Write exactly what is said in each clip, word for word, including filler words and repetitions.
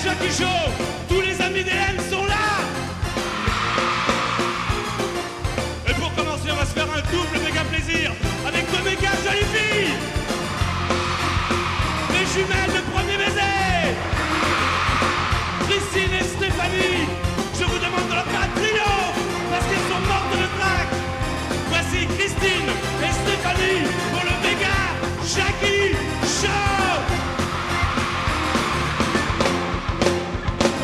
Jackie Show, tous les amis d'Hélène sont là. Et pour commencer, on va se faire un double méga plaisir avec deux méga jolies filles. Les jumelles de premier baiser, Christine et Stéphanie. Je vous demande de leur faire un triomphe parce qu'elles sont mortes de trac. Voici Christine et Stéphanie pour le méga Jackie Show.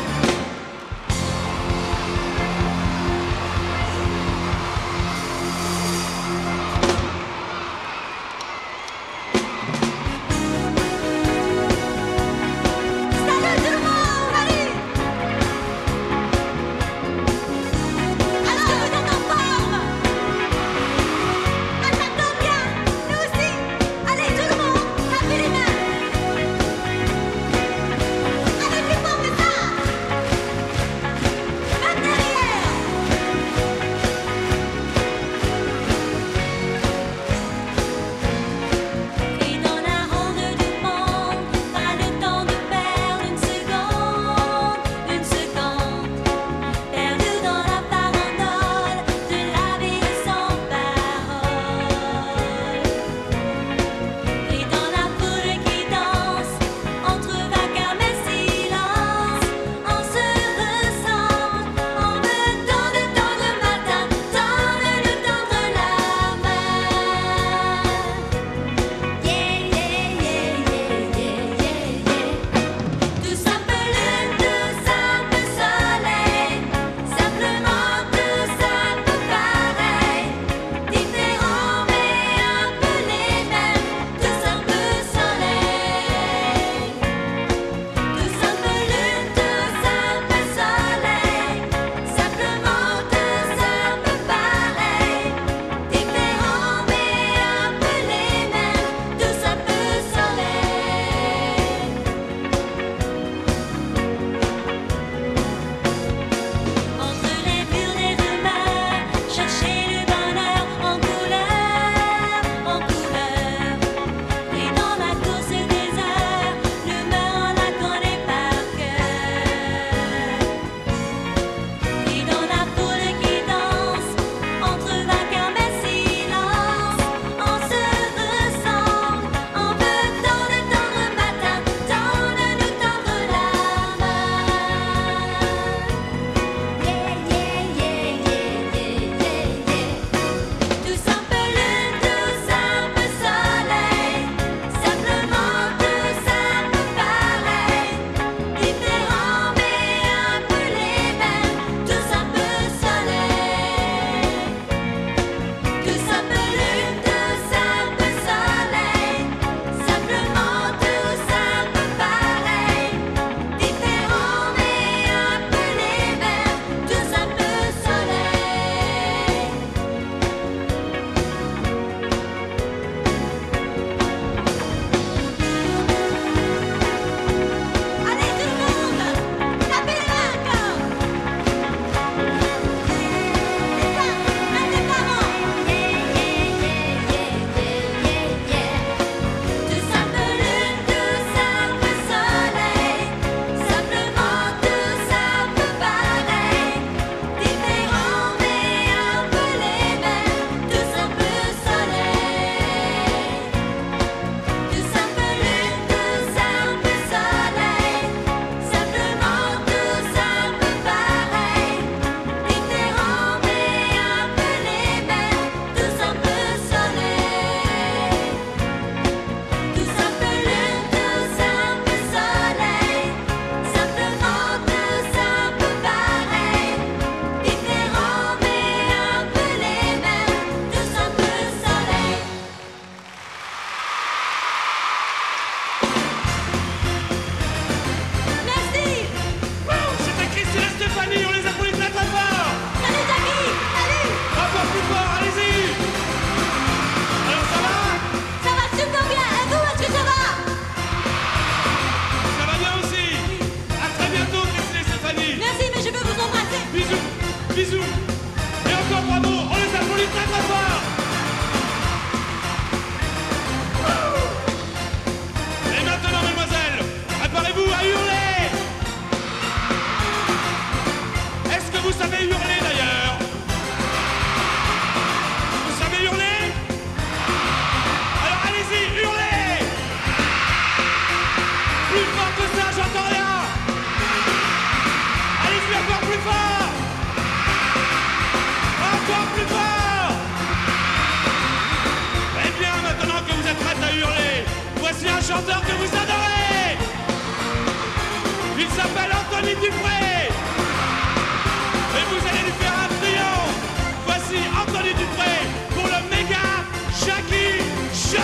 chanteur que vous adorez. Il s'appelle Anthony Dupré. Et vous allez lui faire un triomphe. Voici Anthony Dupré pour le méga Jackie Show.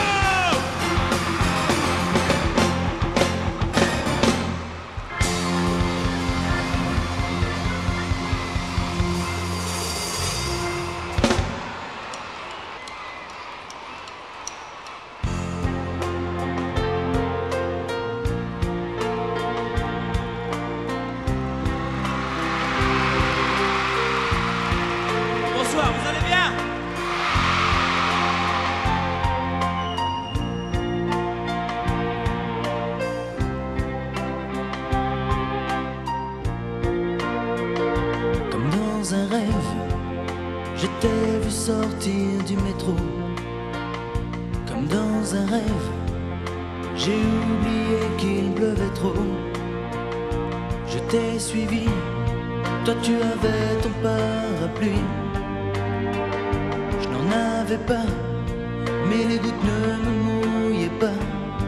Bonsoir, vous allez bien? Comme dans un rêve, je t'ai vu sortir du métro. Comme dans un rêve, j'ai oublié qu'il pleuvait trop. Je t'ai suivi, toi tu avais ton parapluie. Je n'en avais pas, mais les gouttes ne me mouillaient pas.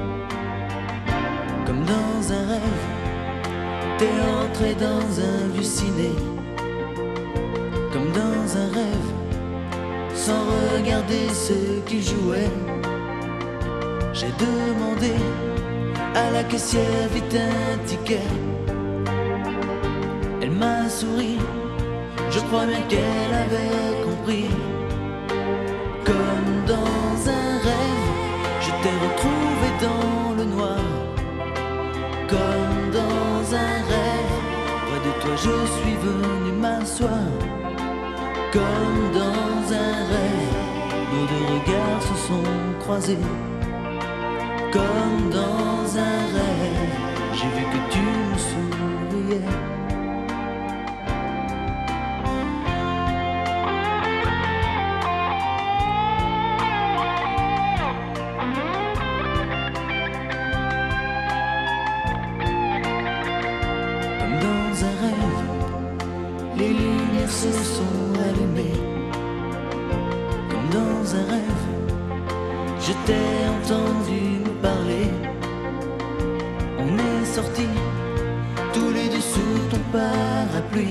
Comme dans un rêve, t'es entré dans un vieux ciné. Comme dans un rêve, sans regarder ce qui jouait. J'ai demandé à la caissière vite un ticket. Elle m'a souri, je crois bien qu'elle avait compris. Comme dans un rêve, je t'ai retrouvé dans le noir. Comme dans un rêve, près de toi je suis venu m'asseoir. Comme dans un rêve, nos deux regards se sont croisés. Comme dans un rêve, j'ai vu que tu me souriais. Comme dans un rêve, les lumières se sont allumées. Comme dans un rêve, je t'ai entendu me parler. On est sortis tous les deux sous ton parapluie.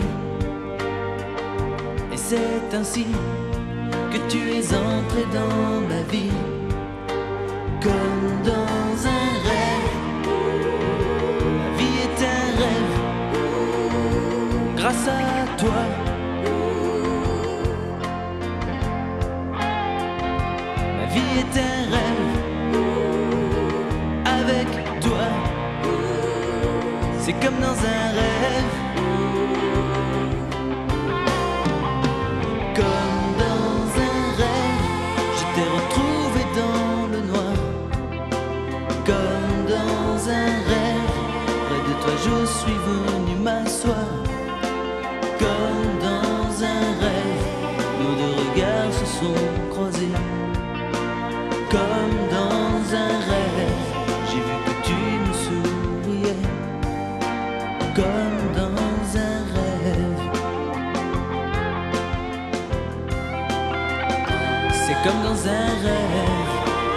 Et c'est ainsi que tu es entré dans ma vie. Comme dans un rêve, ma vie est un rêve. Grâce à toi, ma vie est un rêve. Avec toi, c'est comme dans un rêve. Comme dans un rêve, je t'ai retrouvé dans le noir. Comme dans un rêve, près de toi je suis venu m'asseoir. Comme dans un rêve, nos deux regards se sont croisés. Comme dans un rêve, j'ai vu que tu me souriais. Comme dans un rêve. C'est comme dans un rêve.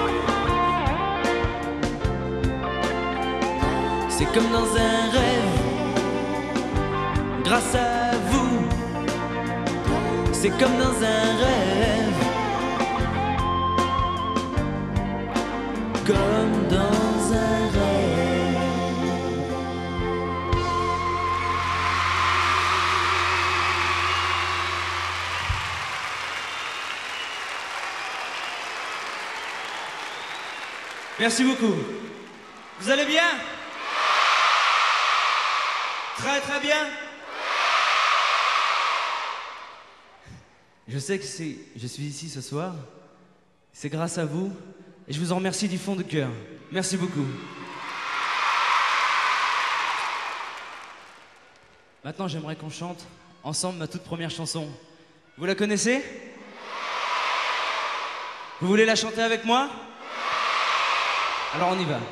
C'est comme dans un rêve. Grâce à vous, c'est comme dans un rêve. Comme dans un rêve. Merci beaucoup. Vous allez bien? Très très bien. Je sais que c'est, je suis ici ce soir, c'est grâce à vous, et je vous en remercie du fond du cœur. Merci beaucoup. Maintenant, j'aimerais qu'on chante ensemble ma toute première chanson. Vous la connaissez? Vous voulez la chanter avec moi? Alors on y va.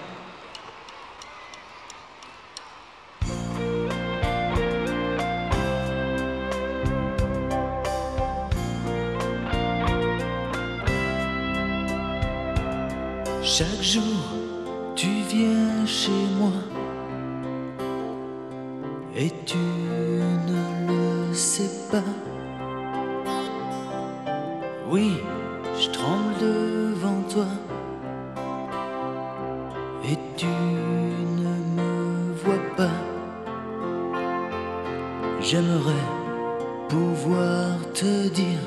Chaque jour, tu viens chez moi et tu ne le sais pas. Oui, je tremble devant toi et tu ne me vois pas. J'aimerais pouvoir te dire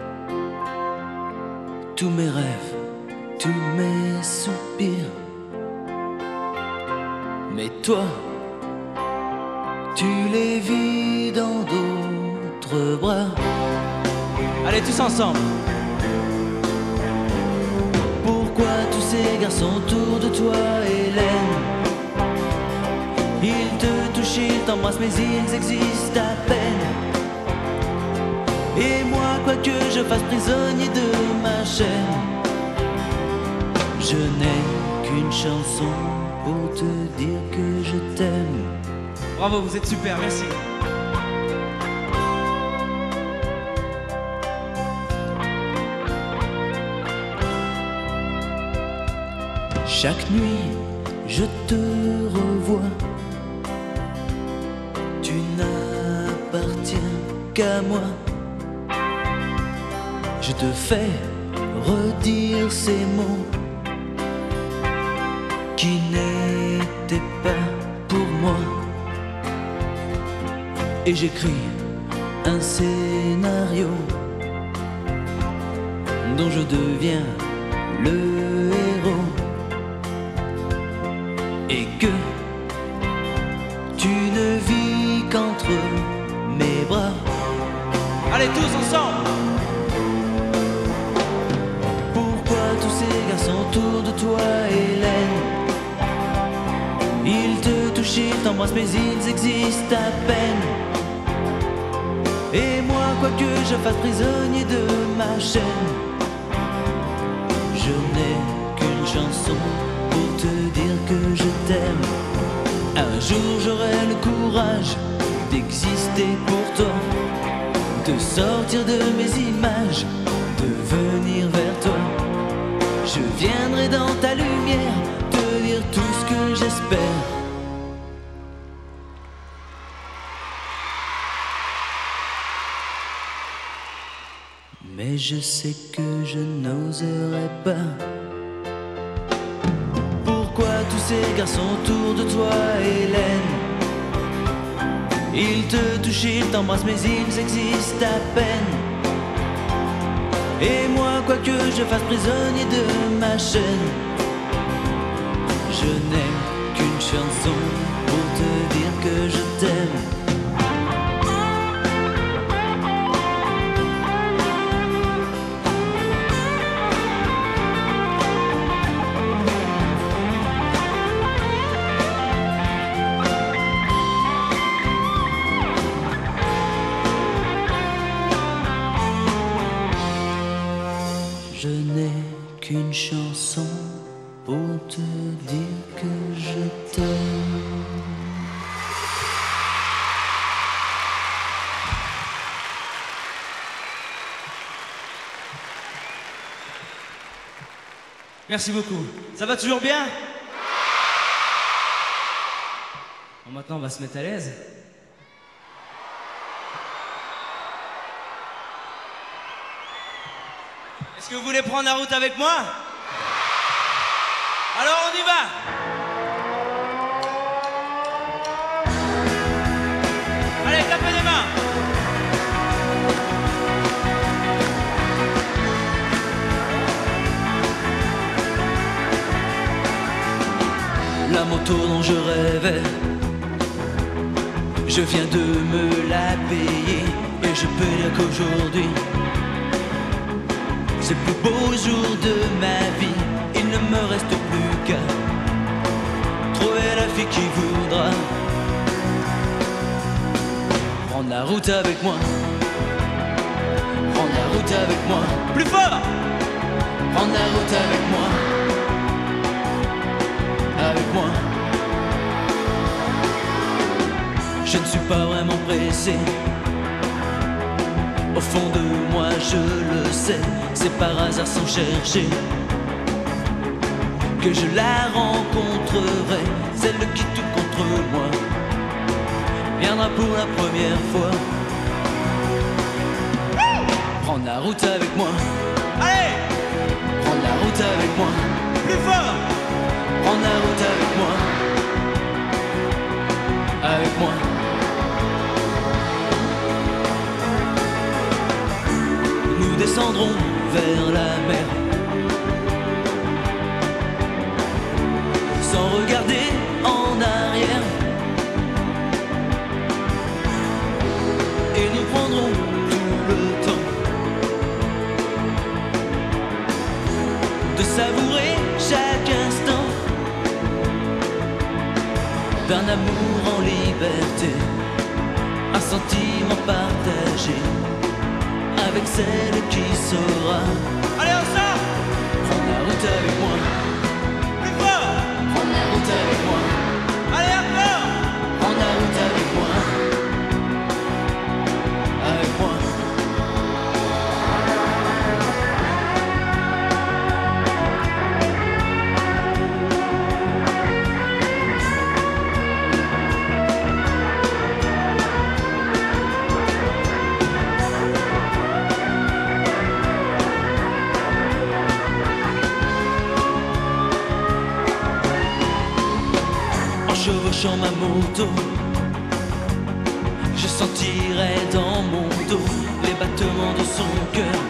tous mes rêves, tous mes soupirs. Mais toi, tu les vis dans d'autres bras. Allez, tous ensemble. Pourquoi tous ces garçons autour de toi, Hélène? Ils te touchent, ils t'embrassent, mais ils existent à peine. Et moi, quoi que je fasse prisonnier de ma chaîne, je n'ai qu'une chanson pour te dire que je t'aime. Bravo, vous êtes super, merci. Chaque nuit, je te revois. Tu n'appartiens qu'à moi. Je te fais redire ces mots qui n'étaient pas pour moi. Et j'écris un scénario dont je deviens le héros. Et que tu ne vis qu'entre mes bras. Allez, tous ensemble. Pourquoi tous ces garçons autour de toi, Hélène? Ils te touchent, ils t'embrassent, mais ils existent à peine. Et moi, quoi que je fasse prisonnier de ma chaîne, je n'ai qu'une chanson pour te dire que je t'aime. Un jour j'aurai le courage d'exister pour toi, de sortir de mes images, de venir vers toi. Je viendrai dans ta lumière te dire tout ce que j'espère. Mais je sais que je n'oserai pas. Pourquoi tous ces garçons autour de toi, Hélène? Ils te touchent, ils t'embrassent, mais ils existent à peine. Et moi, quoi que je fasse prisonnier de ma chaîne, je n'ai qu'une chanson pour te dire que je t'aime. Je n'ai qu'une chanson pour te dire que je t'aime. Merci beaucoup. Ça va toujours bien? Bon, maintenant, on va se mettre à l'aise. Est-ce que vous voulez prendre la route avec moi? Alors on y va! Allez, tapez les mains! La moto dont je rêvais, je viens de me la payer. Et je peux dire qu'aujourd'hui, c'est le plus beau jour de ma vie. Il ne me reste plus qu'à trouver la fille qui voudra prendre la route avec moi. Prendre la route avec moi. Plus fort! Prendre la route avec moi. Avec moi. Je ne suis pas vraiment pressé. Au fond de moi je le sais, c'est par hasard sans chercher que je la rencontrerai, celle qui tout contre moi viendra pour la première fois. Prendre la route avec moi. Allez, Prendre la route avec moi. plus fort. Prendre la route avec moi. Avec moi. Nous descendrons vers la mer sans regarder en arrière, et nous prendrons tout le temps de savourer chaque instant d'un amour en liberté, un sentiment partagé avec celle qui saura. Allez, on sort. Prendre la route avec moi. Plus fort. Prendre la route avec moi. Allez, encore. Prendre la route avec moi. Avec moi. Chevauchant ma moto, je sentirai dans mon dos les battements de son cœur,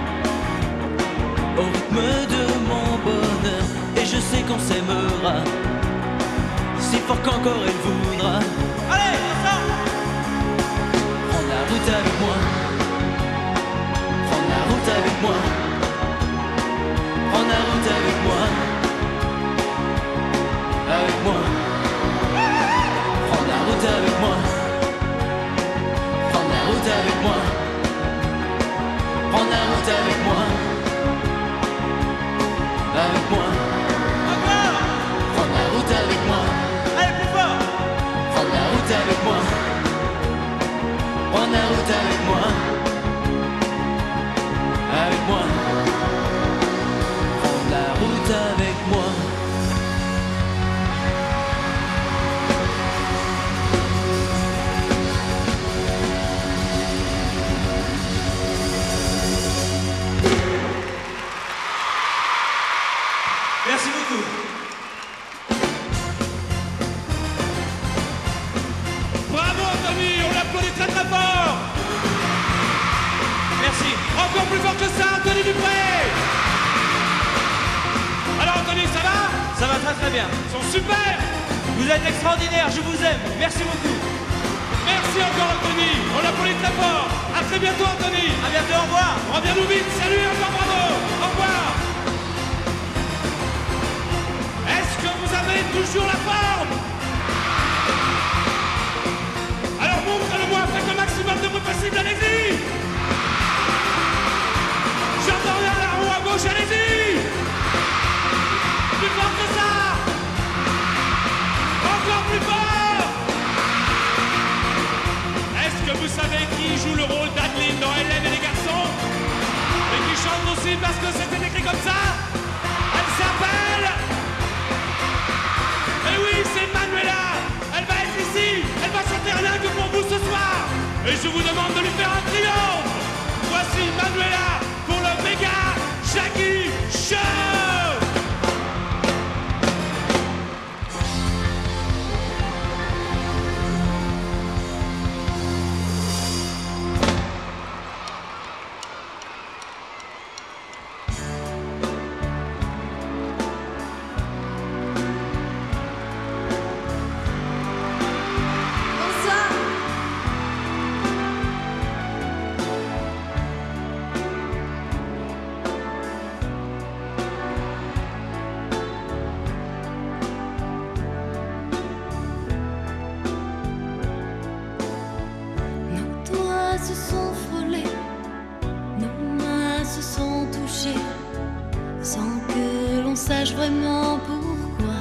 au rythme de mon bonheur. Et je sais qu'on s'aimera si fort qu'encore elle voudra. Allez, on sort. Prendre la route avec moi. Prendre la route avec moi. Prendre la route avec moi. Avec moi. Prendre la route avec moi. Prendre la route avec moi. Prendre la route avec moi. Avec moi. Encore. Prendre la route avec moi. Allez, plus fort. Prendre la route avec moi. Prendre la route avec moi. Avec moi. Prendre la route avec moi. Merci beaucoup. Bravo Anthony, on l'applaudit très très fort. Merci. Encore plus fort que ça, Anthony Dupré. Alors Anthony, ça va? Ça va très très bien. Ils sont super. Vous êtes extraordinaire, je vous aime. Merci beaucoup. Merci encore Anthony, on l'applaudit très fort. À très bientôt Anthony. À bientôt, au revoir. Reviens-nous vite, salut, encore bravo. Au revoir. Est-ce que vous avez toujours la forme? Alors montre-le-moi, faites le maximum de bruit possible, allez-y. J'entends rien là en haut à gauche, allez-y. Plus fort que ça. Encore plus fort. Est-ce que vous savez qui joue le rôle d'Adeline dans Hélène et les garçons? Et qui chante aussi parce que c'était écrit comme ça? Elle s'appelle... Et oui, c'est Manuela. Elle va être ici. Elle va chanter rien que pour vous ce soir. Et je vous demande de lui faire un triomphe. Voici Manuela pour le méga Shaggy Show. Se sont frôlés, nos mains se sont touchées, sans que l'on sache vraiment pourquoi.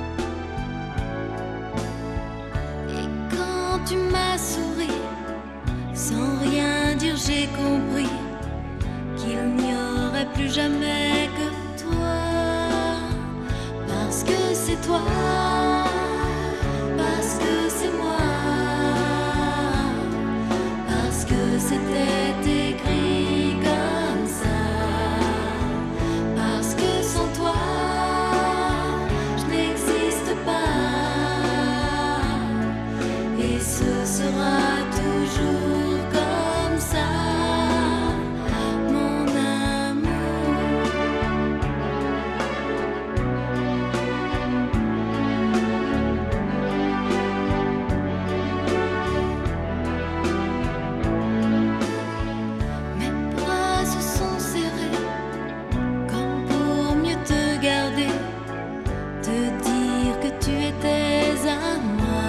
Et quand tu m'as souri, sans rien dire, j'ai compris qu'il n'y aurait plus jamais que toi. toi, parce que c'est moi, parce que c'était écrit comme ça, parce que sans toi, je n'existe pas, et ce sera toujours comme ça, mon amour. Mes bras se sont serrés comme pour mieux te garder, te dire que tu étais à moi.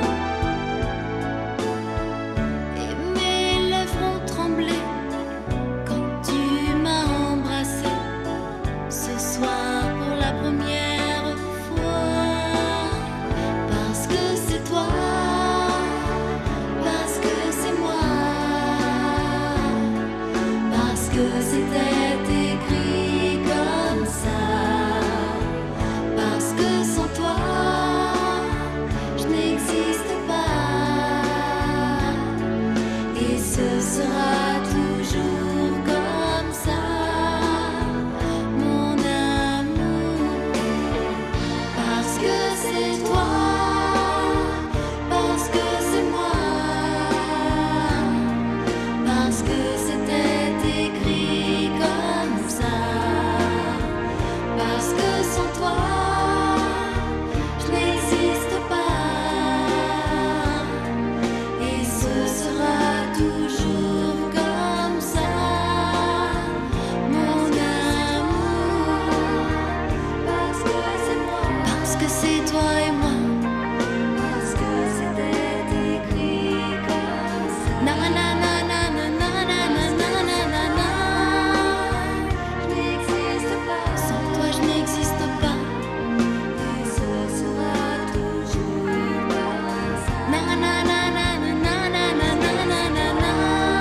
Et mes lèvres ont tremblé quand tu m'as embrassé ce soir pour la première fois. Parce que c'est toi, parce que c'est moi, parce que c'était écrit comme ça, parce que sans toi, je n'existe pas, et ce sera toujours comme ça, mon amour. Parce que c'est toi, parce que c'est moi, parce que c'était écrit comme ça, parce que sans toi, je n'existe pas, et ce sera toujours comme ça, mon amour. Parce que c'est moi, parce que c'est toi et moi, parce que c'était écrit comme ça. Na na na na na na na na na na na na. Je n'existe pas, sans toi je n'existe pas, et ce sera toujours comme ça. Na na na na na na na na na na na na.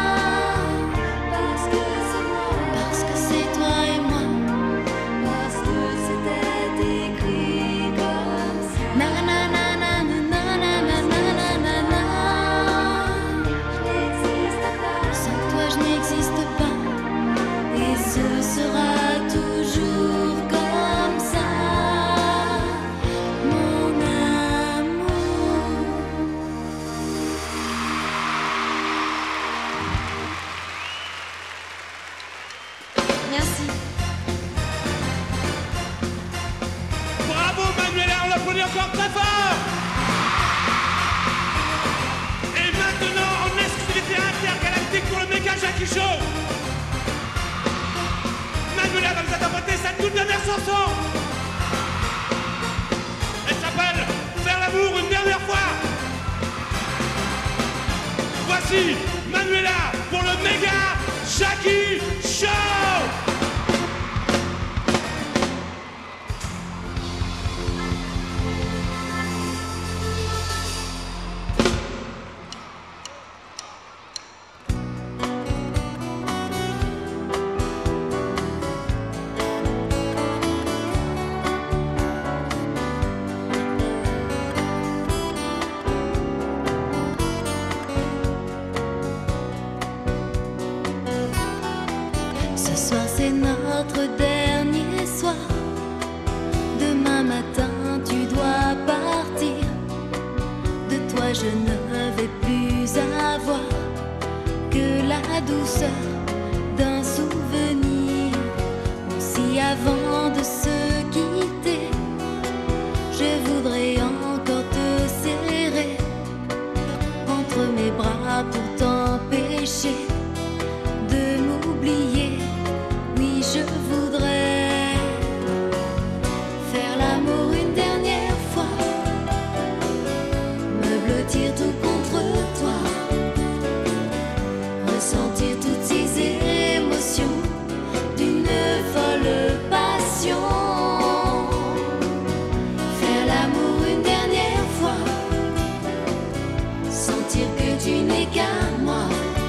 Parce que c'est moi, parce que c'est toi et moi, parce que c'était écrit comme ça. Na na na na na na na na na na na na. Je n'existe pas, sans toi je n'existe pas, et ce sera toujours comme ça, mon amour. Merci. Bravo Manuela, on l'applaudit encore très fort. Et maintenant en exclusivité intergalactique pour le méga Jackie Show, Manuela va nous interpréter sa toute dernière chanson. Elle s'appelle Faire l'amour une dernière fois. Voici Manuela pour le méga Jackie Show. Ce soir c'est notre dernier soir. Demain matin tu dois partir. De toi je ne vais plus avoir que la douceur d'un souvenir. Aussi avant de se quitter, je voudrais encore te serrer entre mes bras pour t'empêcher de m'oublier. Oui, je voudrais faire l'amour une dernière fois, me blottir tout contre toi, ressentir toutes ces émotions d'une folle passion. Faire l'amour une dernière fois, sentir que tu n'es qu'à moi,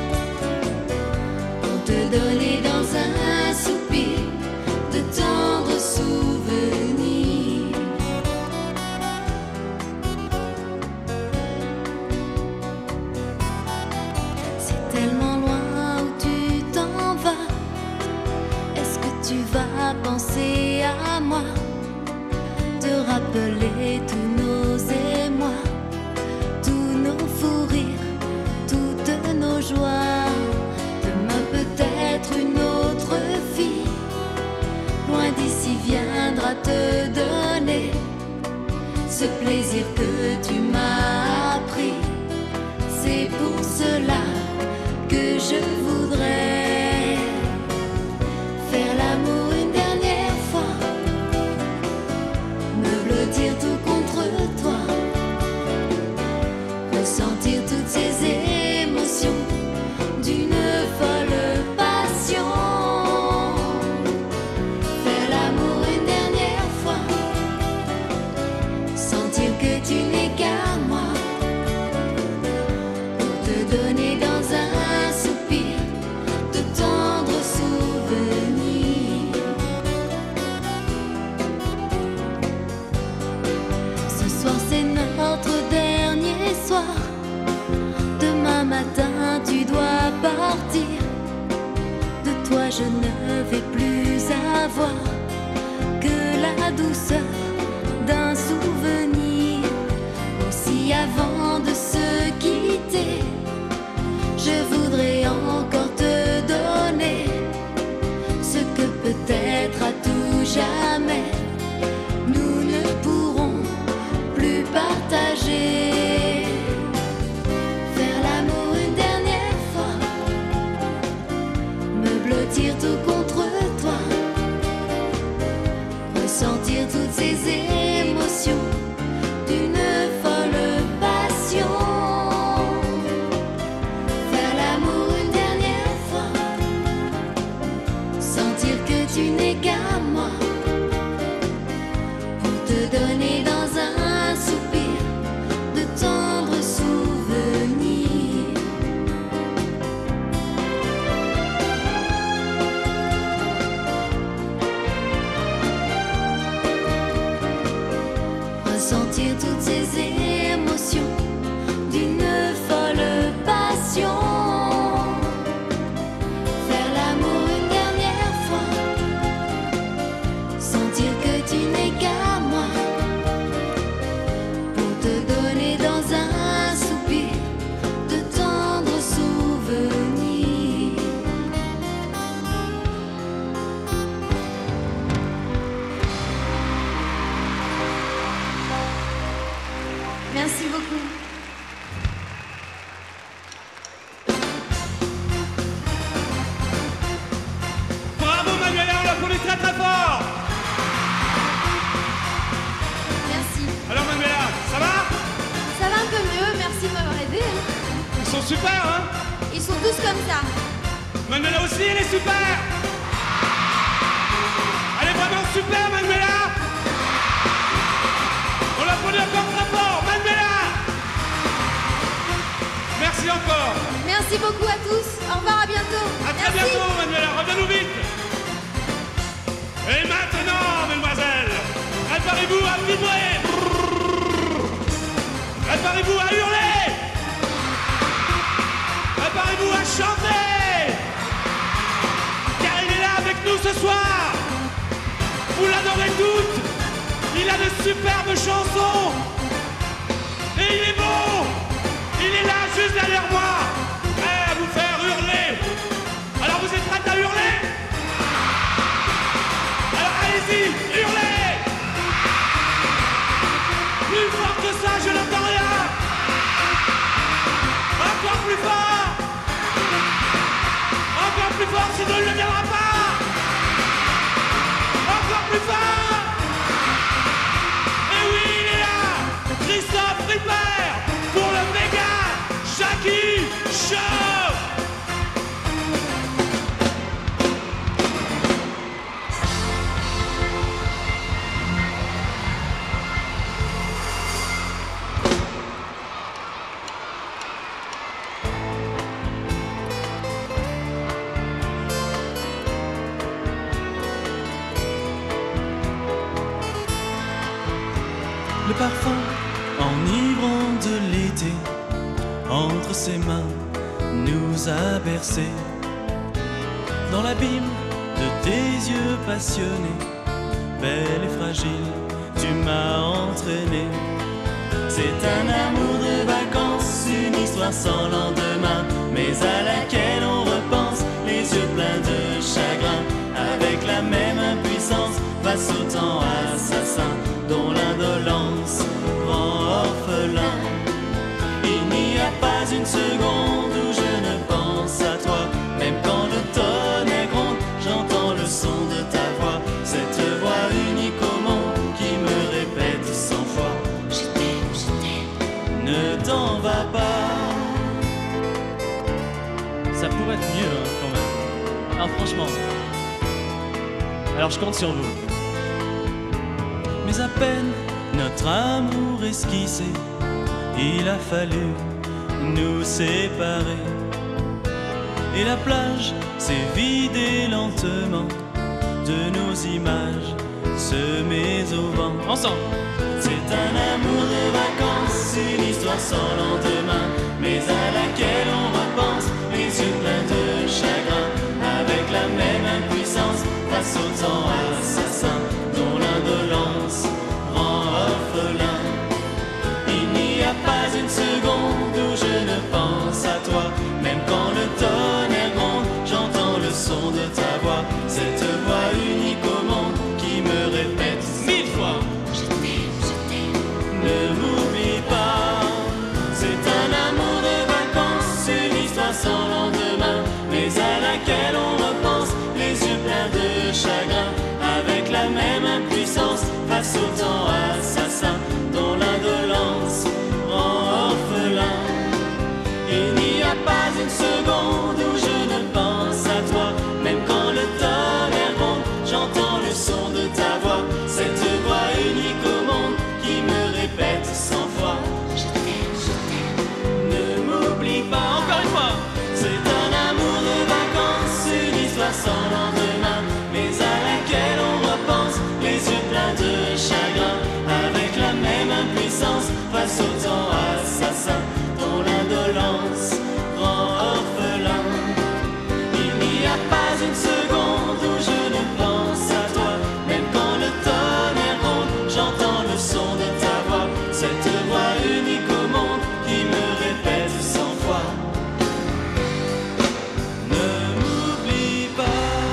pour te donner dans un soupir de tendres souvenirs. m'as pensé à moi, te rappeler tous nos émois, tous nos fous rires, toutes nos joies. Demain peut-être une autre fille, loin d'ici viendra te donner ce plaisir que tu m'as appris. C'est pour cela que je voudrais faire l'amour une dernière fois, me blottir tout contre toi, ressentir toutes ces émotions d'une folle passion. Faire l'amour une dernière fois, sentir que tu n'es qu'à moi, pour te donner dans un soupir de tendres souvenirs. Ce soir c'est notre dernier soir, demain matin tu dois partir. De toi je ne vais plus avoir que la douceur d'un souvenir. Aussi avant de se quitter, je voudrais encore te donner ce que peut-être à tout jamais nous ne pourrons plus partager. Faire l'amour une dernière fois, me blottir tout contre toi, ressentir toutes ces émotions d'une folle passion. Faire l'amour une dernière fois, sentir que tu n'es qu'à moi, pour te donner dans un soupir de tendres souvenirs. Ressentir toutes ces émotions d'une folle passion. Faire l'amour une dernière fois, sentir que tu n'es qu'à moi, pour te donner dans un soupir de tendres souvenirs. Merci beaucoup. Bravo Manuela, on l'applaudit très très fort. Merci. Alors Manuela, ça va? Ça va un peu mieux, merci de m'avoir aidé. hein. Ils sont super, hein? Ils sont tous comme ça. Manuela aussi, elle est super. Elle est vraiment super, Manuela. On l'applaudit encore très fort, Manuela. Merci encore. Merci beaucoup à tous. Au revoir, à bientôt. À très Merci. bientôt, Manuela. Reviens-nous vite. Et maintenant, mesdemoiselles, préparez-vous à vibrer. Préparez-vous à hurler. Préparez-vous à chanter. Car il est là avec nous ce soir. Vous l'adorez toutes. Il a de superbes chansons. Et il est beau. Il est là, juste derrière moi, prêt à vous faire hurler. Alors vous êtes prêts à hurler? Alors allez-y, hurlez. Plus fort que ça, je n'entends rien. Encore plus fort. Encore plus fort, sinon il ne viendra pas. Encore plus fort. Et oui, il est là, Christophe Ripper, pour le méga Jackie Show. Le parfum enivrant de l'été entre ses mains nous a bercés dans l'abîme de tes yeux passionnés, belle et fragile, tu m'as entraîné. C'est un amour de vacances, une histoire sans lendemain, mais à laquelle on repense, les yeux pleins de chagrin, avec la même impuissance face au temps assassin, dont l'indolence rend orphelin. Il n'y a pas une seconde où je ne pense à toi, même quand le tonnerre gronde, j'entends le son de ta voix, cette voix unique au monde qui me répète cent fois: je t'aime, je t'aime. Ne t'en va pas. Ça pourrait être mieux hein, quand même. Alors franchement. Alors je compte sur vous. Mais à peine notre amour esquissé, il a fallu nous séparer. Et la plage s'est vidée lentement de nos images semées au vent. Ensemble. C'est un amour de vacances, une histoire sans lendemain, mais à laquelle on repense, les yeux pleins de chagrin, avec la même impuissance face au temps assassin, dont l'indolence rend orphelin. Il n'y a pas une seconde où je ne pense à toi, même quand le tonnerre gronde, j'entends le son de ta voix, cette voix unique au monde qui me répète mille fois: Je t'aime, je t'aime. ne m'oublie pas. C'est un amour de vacances, une histoire sans lendemain, mais à laquelle on repense, les yeux pleins de chagrin, avec la même impuissance face au temps assassin, dont l'indolence rend orphelin. Il n'y a pas une seconde où je ne pense à toi, même quand le tonnerre gronde, j'entends le son de ta voix, cette voix unique au monde qui me répète cent fois: Je t'aime, je t'aime. ne m'oublie pas. Encore une fois. C'est un amour de vacances, une histoire sans lendemain, mais à laquelle on repense, les yeux pleins de chagrin, avec la même impuissance face au temps assassin, dont l'indolence rend orphelin. Il n'y a pas une seconde où je ne pense à toi, même quand le tonnerre gronde, j'entends le son de ta voix, cette voix unique au monde qui me répète cent fois: ne m'oublie pas.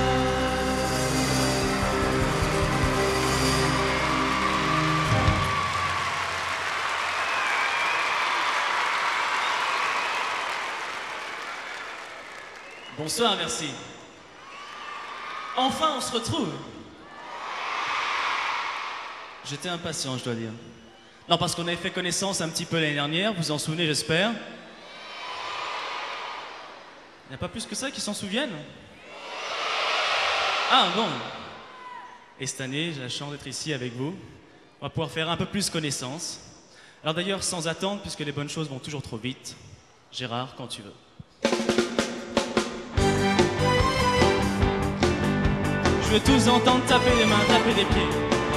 Bonsoir, merci. Enfin, on se retrouve. J'étais impatient, je dois dire. Non, parce qu'on avait fait connaissance un petit peu l'année dernière, vous vous en souvenez, j'espère. Il n'y a pas plus que ça qui s'en souviennent? Ah, bon. Et cette année, j'ai la chance d'être ici avec vous. On va pouvoir faire un peu plus connaissance. Alors d'ailleurs, sans attendre, puisque les bonnes choses vont toujours trop vite, Gérard, quand tu veux. Je veux tous entendre taper des mains, taper des pieds.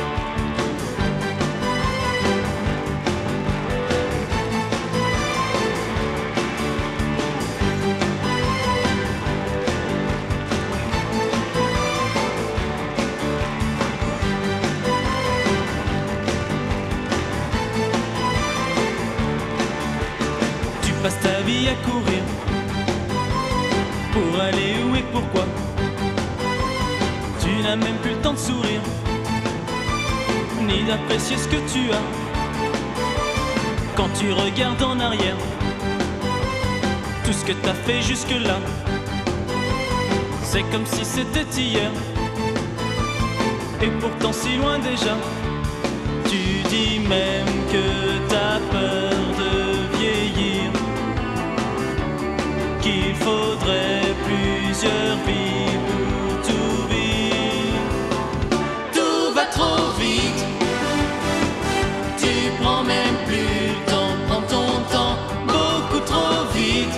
Tu passes ta vie à courir pour aller où et pourquoi. Tu n'as même plus le temps de sourire, ni d'apprécier ce que tu as. Quand tu regardes en arrière, tout ce que t'as fait jusque-là, c'est comme si c'était hier, et pourtant si loin déjà. Tu dis même que t'as peur de vieillir, qu'il faudrait plusieurs vies pour tout vivre. Tout va trop vite, tu prends même plus le temps, prends ton temps beaucoup trop vite.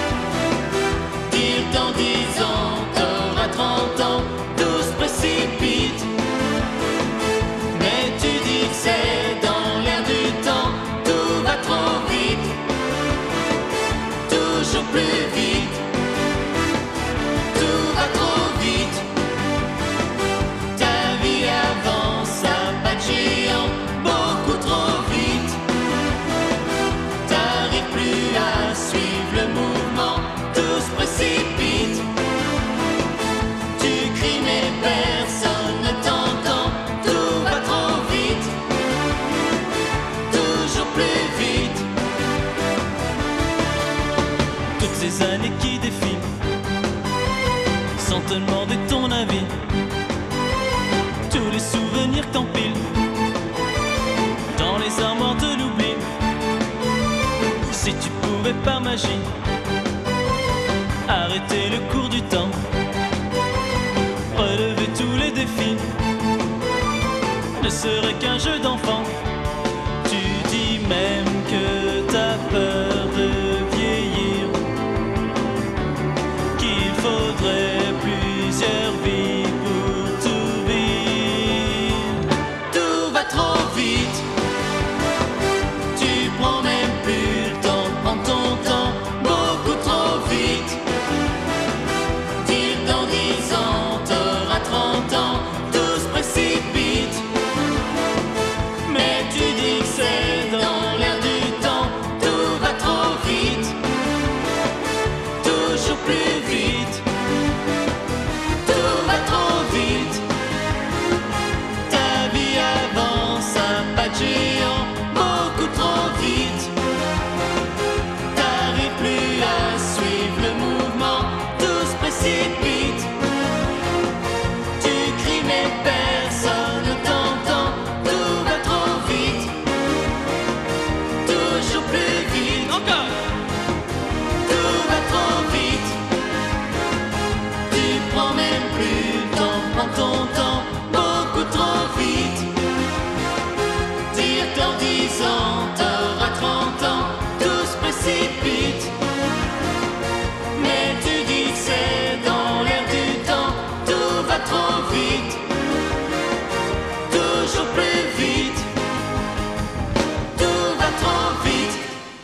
Dire dans dix ans, t'auras trente ans, tout se précipite. Mais tu dis que c'est dans l'air du temps, tout va trop vite, toujours plus vite. Tout va trop vite, ces années qui défilent sans te demander ton avis. Tous les souvenirs que t'empiles dans les armoires de l'oubli. Si tu pouvais par magie arrêter le cours du temps, relever tous les défis, ne serait qu'un jeu d'enfant. Tu dis même que t'as peur de vieillir, qu'il faudrait plusieurs vies pour tout vivre. Tout va trop vite, tu prends même plus le temps de prendre ton temps, beaucoup trop vite. Dire dans dix ans, t'auras trente ans, tout se précipite. Mais tu dis que c'est dans l'air du temps, tout va trop vite, toujours plus vite, tout va trop vite. Ta vie avance à pas de géant, beaucoup trop vite. T'arrives plus à suivre le mouvement, tout se précipite. Tu cries mais personne ne t'entend, tout va trop vite, toujours plus vite. Encore. Tout va trop vite, tu prends même plus le temps, prends ton temps, beaucoup trop vite. Dire dans dix ans, t'auras trente ans, tout se précipite. Mais tu dis que c'est dans l'air du temps, tout va trop vite, toujours plus vite, tout va trop vite.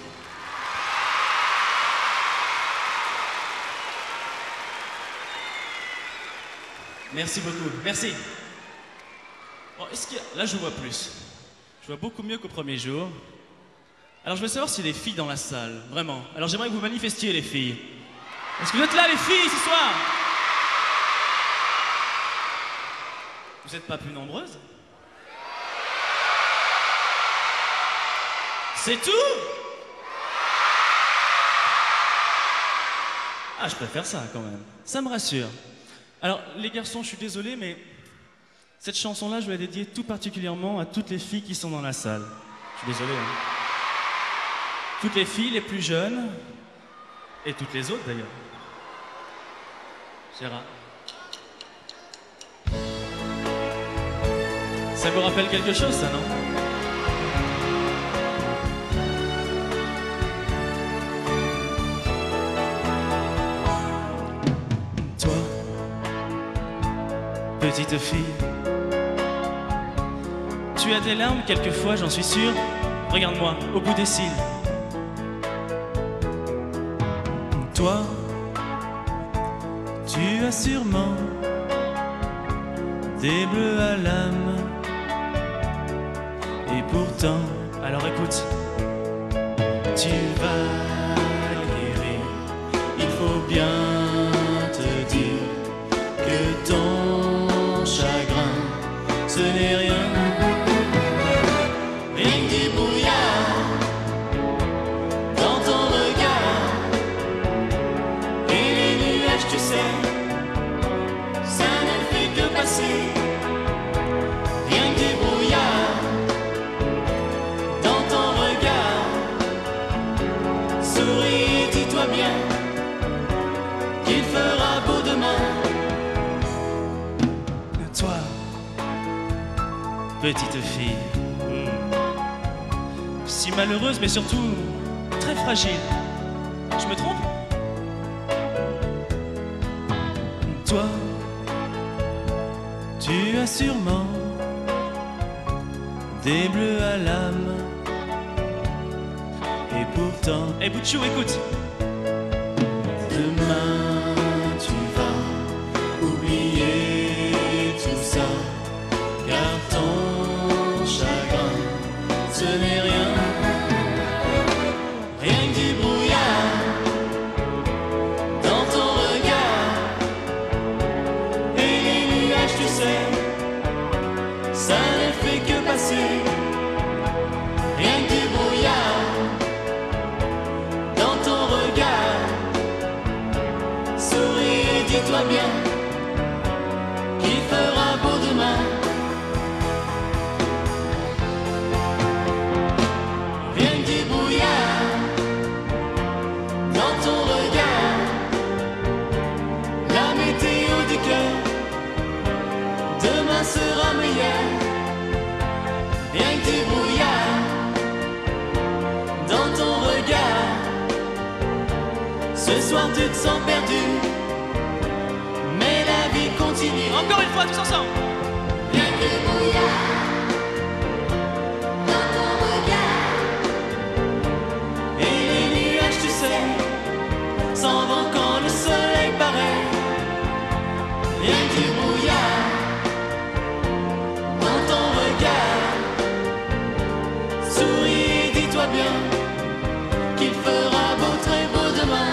Merci beaucoup, merci. Bon, est-ce qu'il y a... Là, je vois plus. Je vois beaucoup mieux qu'au premier jour. Alors, je veux savoir s'il y a des filles dans la salle, vraiment. Alors, j'aimerais que vous manifestiez, les filles. Est-ce que vous êtes là, les filles, ce soir? Vous n'êtes pas plus nombreuses? C'est tout? Ah, je préfère ça, quand même. Ça me rassure. Alors, les garçons, je suis désolé, mais cette chanson-là, je vais la dédier tout particulièrement à toutes les filles qui sont dans la salle. Je suis désolé, hein. Toutes les filles, les plus jeunes, et toutes les autres, d'ailleurs. Gérard. Ça vous rappelle quelque chose, ça, non? Toi, petite fille, tu as des larmes quelquefois, j'en suis sûr. Regarde-moi, au bout des cils. Toi, tu as sûrement des bleus à l'âme. Et pourtant, alors écoute, tu vas guérir. Il faut bien te dire que ton chagrin, ce n'est rien. Rien que du brouillard dans ton regard. Et les nuages, tu sais, ça ne fait que passer. Rien que du brouillard dans ton regard. Souris, dis-toi bien qu'il fera beau demain. Toi, petite fille, hmm, si malheureuse mais surtout très fragile. Je me trompe? Toi, tu as sûrement des bleus à l'âme. Et pourtant, eh hey, Boutchou, écoute. Demain, tu vas oublier tout ça, car ton chagrin, ce n'est rien. Rien que du brouillard dans ton regard. Et les nuages, tu sais, ça ne fait que passer. Rien que du brouillard dans ton regard. dis-toi bien qu'il fera beau demain. Rien que du brouillard dans ton regard, la météo du cœur, demain sera meilleure. Rien que du brouillard dans ton regard, ce soir tu te sens perdu, mais la vie continue. Encore une fois, tous ensemble. Rien que du brouillard dans ton regard, Et les nuages, tu sais, s'en vont quand le soleil paraît. Rien que du brouillard dans ton regard, souris, dis-toi bien qu'il fera beau, très beau demain.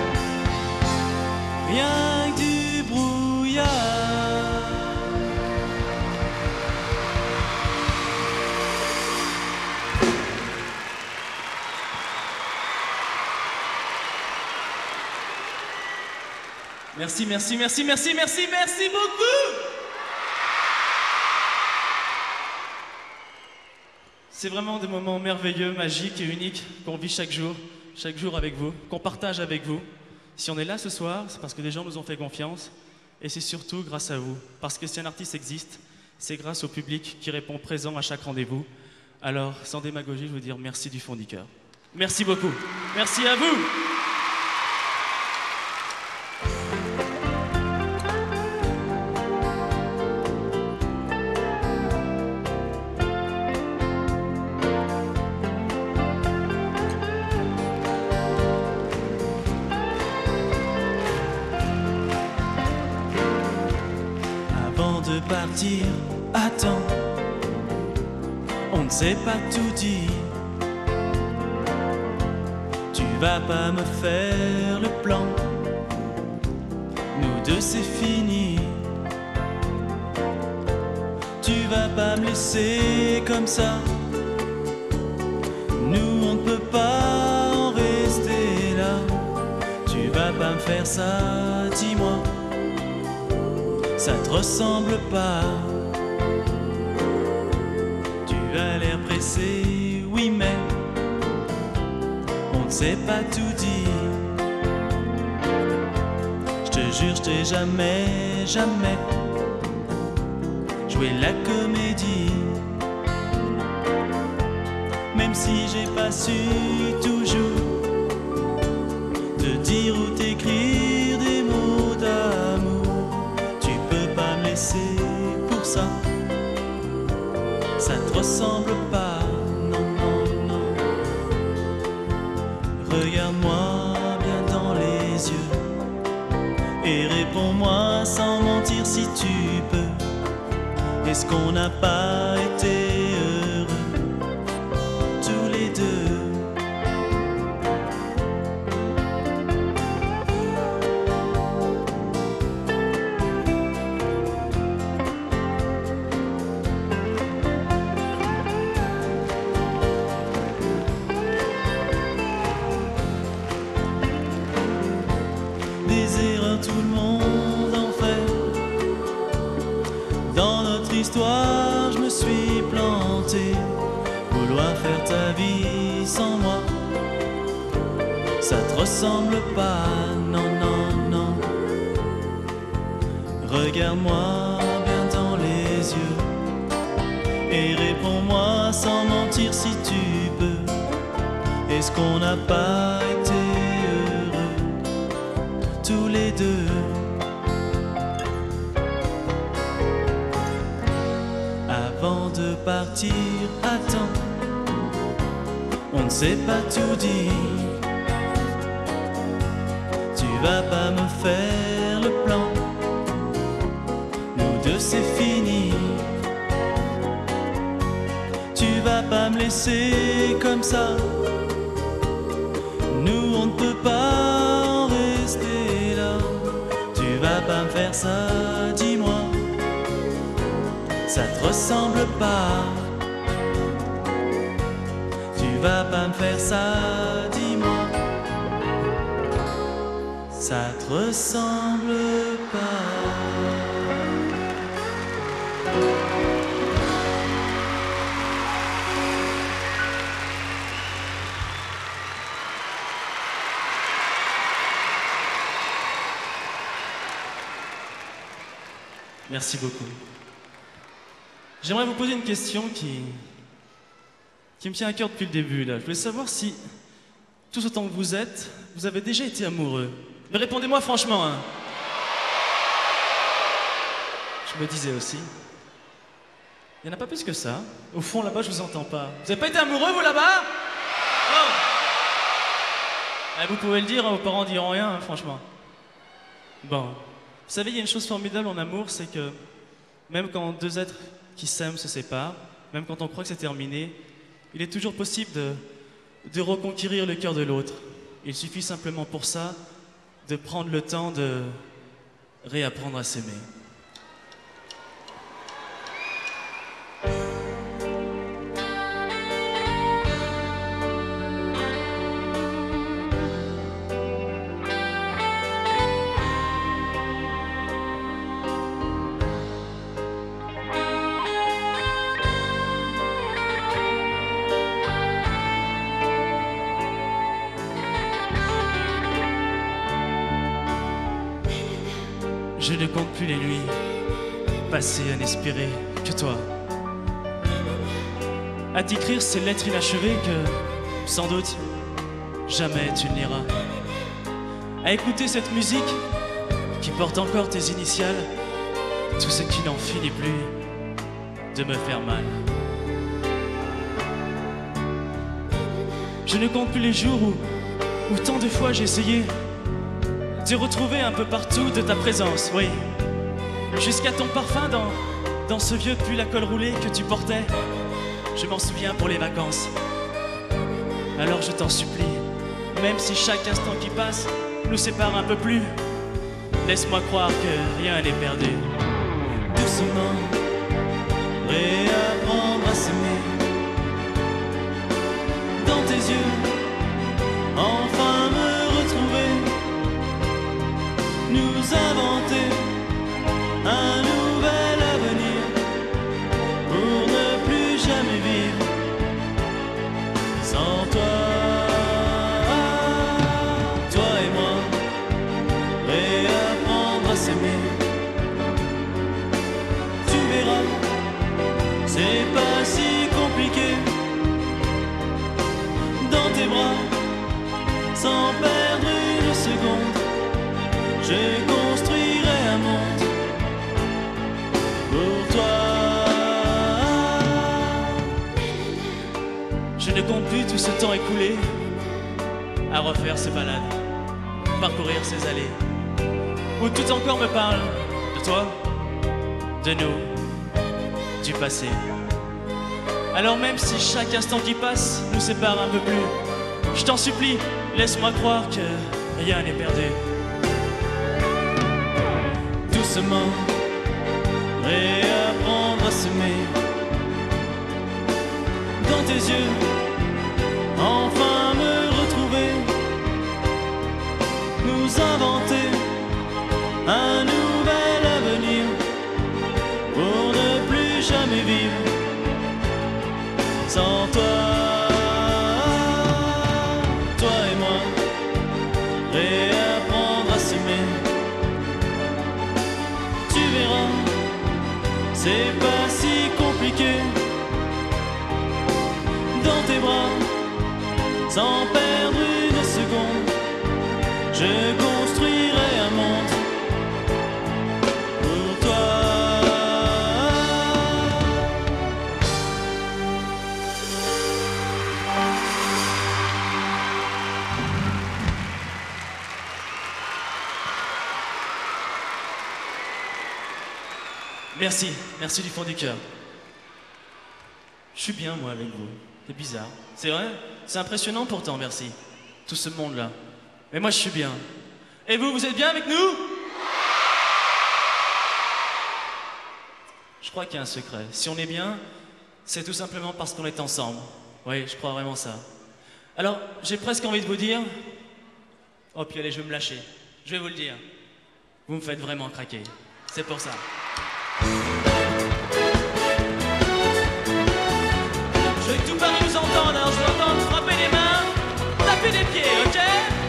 Rien que du brouillard. Merci, merci, merci, merci, merci, merci beaucoup. C'est vraiment des moments merveilleux, magiques et uniques qu'on vit chaque jour, chaque jour avec vous, qu'on partage avec vous. Si on est là ce soir, c'est parce que les gens nous ont fait confiance et c'est surtout grâce à vous. Parce que si un artiste existe, c'est grâce au public qui répond présent à chaque rendez-vous. Alors, sans démagogie, je veux dire merci du fond du cœur. Merci beaucoup. Merci à vous. Avant de partir, attends, on ne sait pas tout dire. Tu vas pas me faire le plan, nous deux c'est fini. Tu vas pas me laisser comme ça, nous on ne peut pas en rester là. Tu vas pas me faire ça, dis-moi, ça te ressemble pas. Tu as l'air pressé, oui mais on ne sait pas tout dire. Je te jure, je t'ai jamais, jamais joué la comédie. Même si j'ai pas su toujours te dire ou t'écrire des mots d'amour, tu peux pas me laisser pour ça, ça te ressemble pas, non, non, non. Regarde-moi bien dans les yeux et réponds-moi sans mentir si tu peux. Est-ce qu'on n'a pas été heureux tous les deux? Des erreurs, tout le monde en fait. Dans notre histoire, je me suis planté. Vouloir faire ta vie sans moi, ça te ressemble pas, non, non, non. Regarde-moi bien dans les yeux et réponds-moi sans mentir si tu peux. Est-ce qu'on n'a pas été heureux tous les deux? Avant de partir, attends, on ne sait pas tout dire. Tu vas pas me faire le plan, nous deux c'est fini. Tu vas pas me laisser comme ça, nous on ne peut pas en rester là. Tu vas pas me faire ça, dis-moi, ça te ressemble pas. Tu vas pas me faire ça, dis-moi, ça te ressemble Merci beaucoup. J'aimerais vous poser une question qui, qui me tient à cœur depuis le début. Là. Je voulais savoir si, tous autant que vous êtes, vous avez déjà été amoureux. Mais répondez-moi franchement. Hein. Je me disais aussi. Il n'y en a pas plus que ça. Au fond, là-bas, je vous entends pas. Vous n'avez pas été amoureux, vous, là-bas? Oh. Eh, vous pouvez le dire, hein, vos parents diront rien, hein, franchement. Bon. Vous savez, il y a une chose formidable en amour, c'est que même quand deux êtres qui s'aiment se séparent, même quand on croit que c'est terminé, il est toujours possible de, de reconquérir le cœur de l'autre. Il suffit simplement pour ça de prendre le temps de réapprendre à s'aimer. Je ne compte plus les nuits passées à n'espérer que toi. À t'écrire ces lettres inachevées que, sans doute, jamais tu ne liras. À écouter cette musique qui porte encore tes initiales, tout ce qui n'en finit plus de me faire mal. Je ne compte plus les jours où, où tant de fois j'ai essayé de retrouver un peu partout de ta présence, oui. Jusqu'à ton parfum dans, dans ce vieux pull à col roulé que tu portais. Je m'en souviens pour les vacances. Alors je t'en supplie, même si chaque instant qui passe nous sépare un peu plus, laisse-moi croire que rien n'est perdu. Doucement, réapprendre à s'aimer. Dans tes yeux, enfin me retrouver. Nous inventer un nouvel avenir pour ne plus jamais vivre sans toi. Toi et moi, réapprendre à s'aimer. Tu verras, c'est pas si compliqué. Dans tes bras, sans perdre une seconde, je construirai un monde pour toi. Je ne compte plus tout ce temps écoulé à refaire ces balades, parcourir ces allées, où tout encore me parle de toi, de nous, du passé. Alors même si chaque instant qui passe nous sépare un peu plus, je t'en supplie, laisse-moi croire que rien n'est perdu. Doucement, réapprendre à s'aimer. Dans tes yeux, enfin me retrouver. Nous inventer un nouvel avenir pour ne plus jamais vivre sans toi. Toi et moi, réapprendre à s'aimer. Tu verras, c'est pas si compliqué. Dans tes bras, sans perdre une seconde, je construirai un monde pour toi. Merci, merci du fond du cœur. Je suis bien, moi, avec vous. C'est bizarre. C'est vrai? C'est impressionnant pourtant, merci. Tout ce monde-là. Mais moi, je suis bien. Et vous, vous êtes bien avec nous? Je crois qu'il y a un secret. Si on est bien, c'est tout simplement parce qu'on est ensemble. Oui, je crois vraiment ça. Alors, j'ai presque envie de vous dire... Oh, puis allez, je vais me lâcher. Je vais vous le dire. Vous me faites vraiment craquer. C'est pour ça. Je veux que tout Paris nous entende, alors je veux entendre frapper les mains, taper des pieds, ok?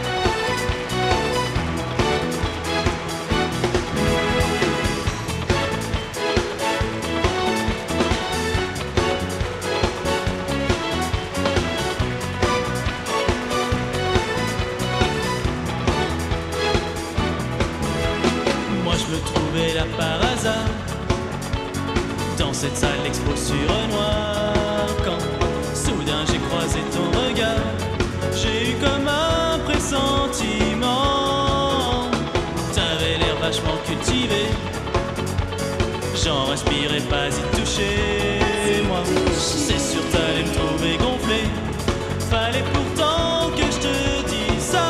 Moi je me trouvais là par hasard dans cette salle d'expo sur noir, quand soudain j'ai croisé ton regard. J'ai eu comme un pressentiment. T'avais l'air vachement cultivé, j'en respirais pas y toucher. Moi, c'est sûr t'allais me trouver gonflé. Fallait pourtant que je te dise ça.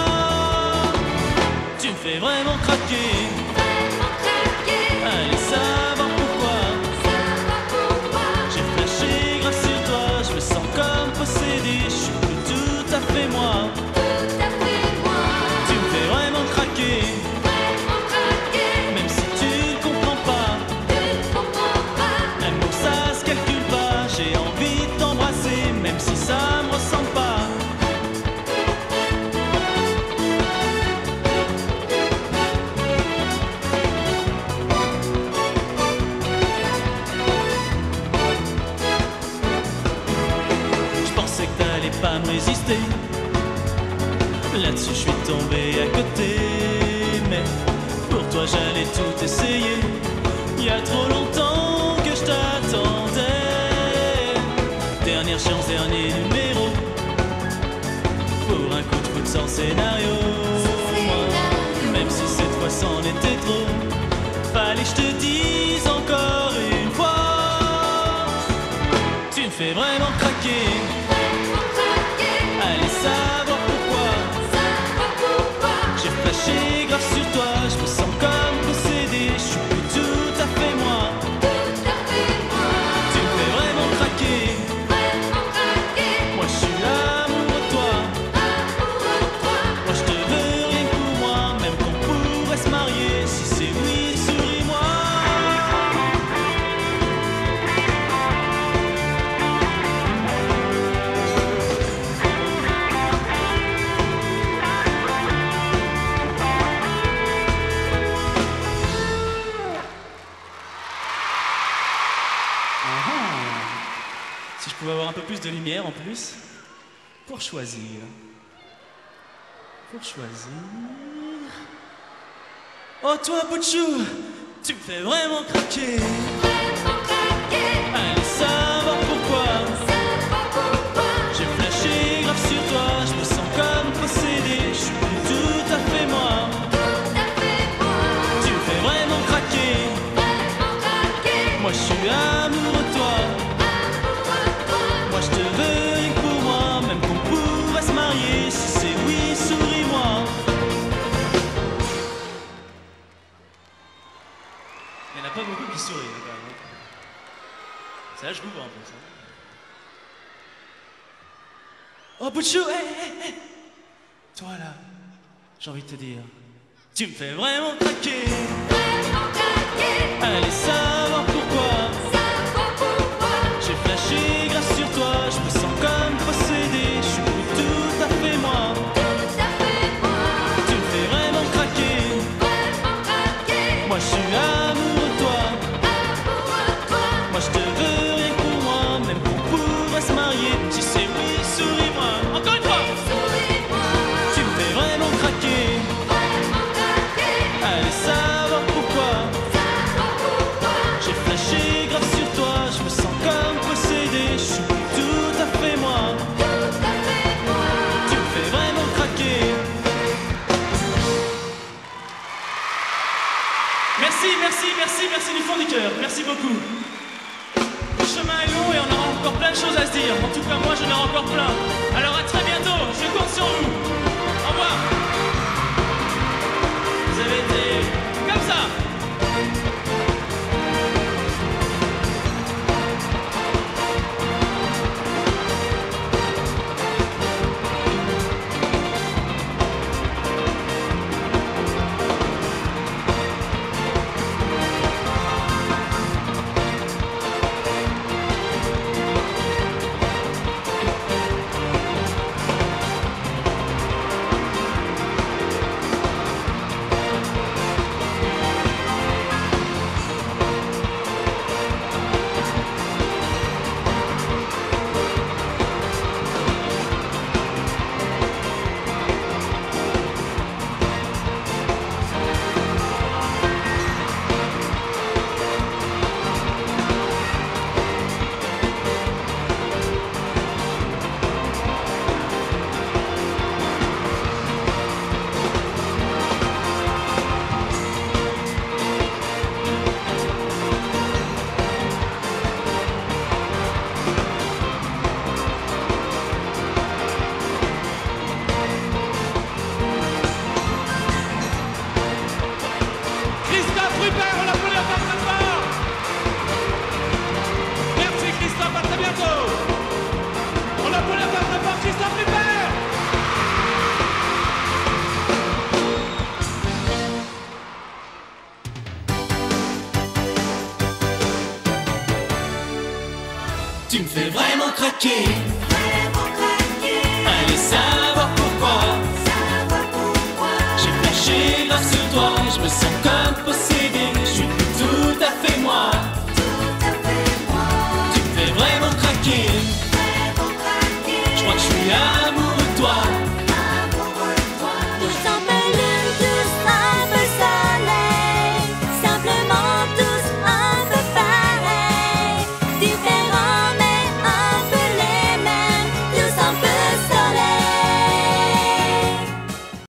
Tu me fais vraiment craquer. Allez savoir pourquoi. J'ai flashé grâce sur toi. Je me sens comme possédé. Je suis plus tout à fait moi. Tu me fais vraiment craquer. Même si tu ne comprends pas. L'amour ça se calcule pas. J'ai envie de t'embrasser. Même si ça me ressemble pas. Pas me résister. Là-dessus je suis tombé à côté. Mais pour toi j'allais tout essayer. Il y a trop longtemps que je t'attendais. Dernière chance, dernier numéro. Pour un coup de foot sans scénario. Moi, même si cette fois c'en était trop, fallait que je te dise encore une fois. Tu me fais vraiment craquer. Allez savoir pourquoi. J'ai flashé grave sur toi. Je me sens comme possédé. Je suis plus tout à fait moi. Tu me fais vraiment craquer. Moi je suis amoureux de toi. Moi je te veux rien que pour moi. Même qu'on pourrait se marier. Si c'est oui, souris-moi. Si je pouvais avoir un peu plus de lumière en plus. Pour choisir. Pour choisir. Oh toi Bouchou, tu me fais vraiment craquer. Allez savoir pourquoi. J'ai flashé grave sur toi. Je me sens comme possédé. Je suis plus tout à fait moi. Tu me fais vraiment craquer. Moi je suis amoureux de toi. Moi je te veux rien que pour moi. Même qu'on pourrait se marier. Si c'est oui, souris-moi. Il n'y en a pas beaucoup qui sourient hein, quand même. Ça je comprends un peu ça. Oh Bouchou, hé hé hé. Toi là, j'ai envie de te dire, tu me fais vraiment craquer. Allez savoir pourquoi. J'ai flashé grâce sur toi. Je me sens comme possédé. Je suis plus tout à fait moi. Tu me fais vraiment craquer. Moi je suis amoureux de toi. Moi je te veux rien que pour moi. Même qu'on pourrait se marier. Si c'est oui, souris-moi. Encore une fois. Tu me fais vraiment craquer. Allez savoir pourquoi. J'ai flashé grave sur toi. Je me sens comme possédé. Je suis plus tout à fait moi. Tu me fais vraiment craquer. Merci, merci, merci, merci du fond du cœur. Merci beaucoup. Le chemin est long et on aura encore plein de choses à se dire. En tout cas, moi, j'en ai encore plein. Alors à très bientôt. Je compte sur vous. Au revoir. Vous avez été comme ça. craquer, allez savoir pourquoi, j'ai flashé grâce à toi et je me sens comme